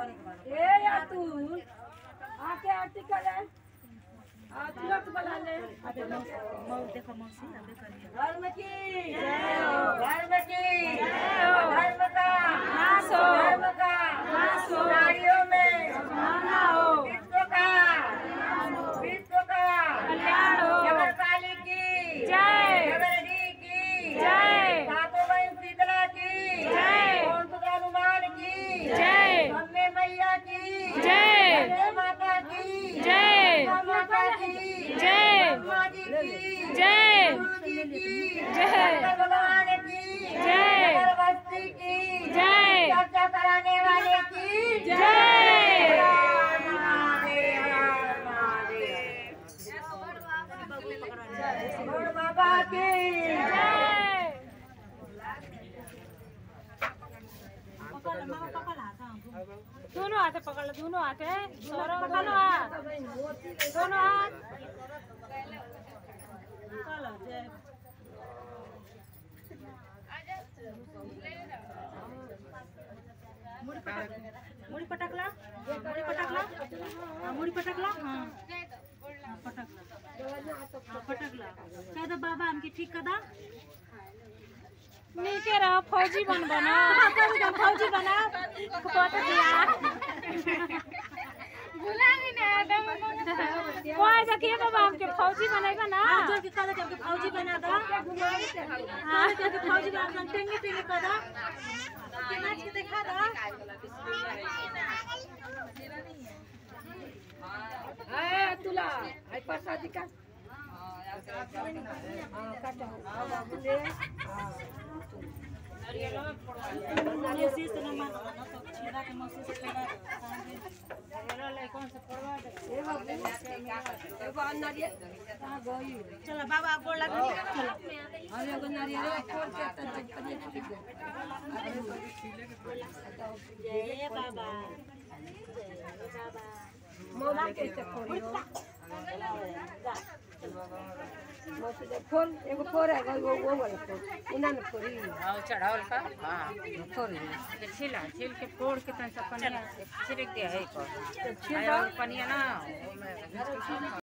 ए या तू आके आरती करे तुरंत बना ले। देखो मौसी अबे करिए। धर्म की जय हो, धर्म की जय हो, धर्म का नाश हो, धर्म का नाश हो, नारियों में समाना हो, विश्व का कल्याण हो, जगतकाली की जय, जगदीश की जय, सातों बहन शीतला की जय, हनुमान की जय, अम्बे मैया की जय, माता की जय, माता की जय, माँ जी की जय, गुरु जी की जय, भगवान की जय, गर्भवती की जय, चर्चा कराने वाले की जय, गौड़ बाबा की जय। दोनों हाथ पकड़ लो, दोनों हाथ है, पकड़ो हाथ, दोनों हाथ। मुड़ी पटकला, मुड़ी पटकला, मुड़ी पटकला, हाँ पटकला। कह दो बाबा हमके ठीक कर दा। नीचे रहो, फौजी बन बना, फौजी बना, बुला नहीं ना कोई देखिए बाबा हमके फौजी बनेगा ना, जो कि कह दे हमके फौजी बना दो, हां के फौजी बना दो, टेंगे टेंगे कर दो, के नाच के दिखा दो। हां तुला आई प्रसादी का मौसी से ना छेड़ा के मौसी से पहला कौन से पड़वा दे चलो बाबा गोड़ लगा चलो अरे एगो नारियल फोड़ के जय बाबा मोला के फोड़ी हो मौसी दे फोड़ एगो फोड़ है वो वाला फोड़ इना न फोड़ी हां चढ़ावल का हां फोड़ी के छील के फोड़ के तन सब पनिया छिड़क दिया है को छील पनिया ना